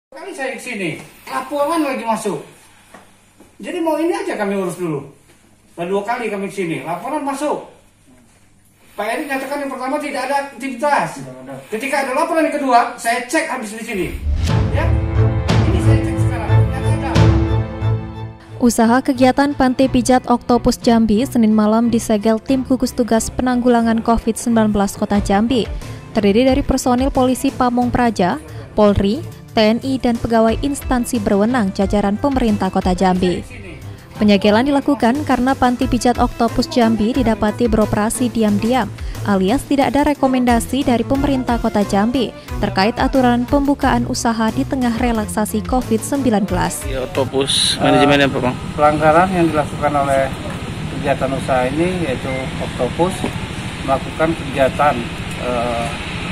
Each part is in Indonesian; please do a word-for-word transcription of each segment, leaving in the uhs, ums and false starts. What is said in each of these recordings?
Kali saya ke sini, laporan lagi masuk. Jadi mau ini aja kami urus dulu. Dan dua kali kami ke sini, laporan masuk. Pak Erik nyatakan yang pertama tidak ada aktivitas. Ketika ada laporan yang kedua, saya cek habis di sini. Ya, ini saya cek sekarang. Nyata ada. Usaha kegiatan Panti Pijat Oktopus Jambi Senin malam disegel tim gugus tugas penanggulangan covid sembilan belas Kota Jambi. Terdiri dari personil polisi Pamong Praja, Polri, T N I dan pegawai instansi berwenang jajaran pemerintah Kota Jambi. Penyegelan dilakukan karena Panti Pijat Oktopus Jambi didapati beroperasi diam-diam, alias tidak ada rekomendasi dari pemerintah Kota Jambi terkait aturan pembukaan usaha di tengah relaksasi covid sembilan belas. Di Oktopus manajemen apa, Bang? Pelanggaran yang dilakukan oleh kegiatan usaha ini yaitu Oktopus melakukan kegiatan eh,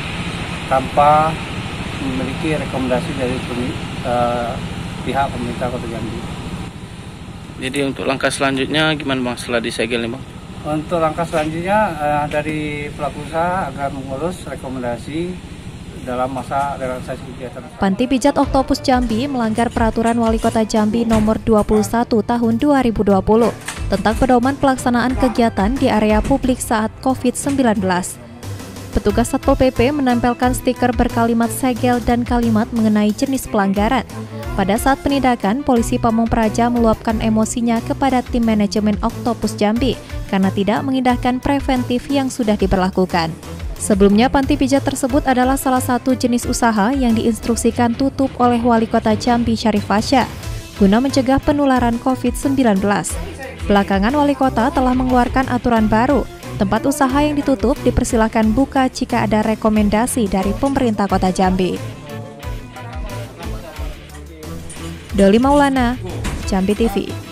tanpa memiliki rekomendasi dari uh, pihak pemerintah Kota Jambi. Jadi untuk langkah selanjutnya gimana, Bang, setelah disegel nih, Bang? Untuk langkah selanjutnya uh, dari pelaku usaha agar mengurus rekomendasi dalam masa relaksasi kegiatan. Panti Pijat Oktopus Jambi melanggar peraturan Wali Kota Jambi nomor dua puluh satu tahun dua ribu dua puluh tentang pedoman pelaksanaan kegiatan di area publik saat covid sembilan belas. Petugas Satpol P P menempelkan stiker berkalimat segel dan kalimat mengenai jenis pelanggaran. Pada saat penindakan, polisi Pamong Praja meluapkan emosinya kepada tim manajemen Oktopus Jambi karena tidak mengindahkan preventif yang sudah diberlakukan. Sebelumnya, panti pijat tersebut adalah salah satu jenis usaha yang diinstruksikan tutup oleh Wali Kota Jambi Syarif Fasya guna mencegah penularan covid sembilan belas. Belakangan Wali Kota telah mengeluarkan aturan baru. Tempat usaha yang ditutup dipersilakan buka jika ada rekomendasi dari pemerintah Kota Jambi. Doli Maulana, Jambi T V.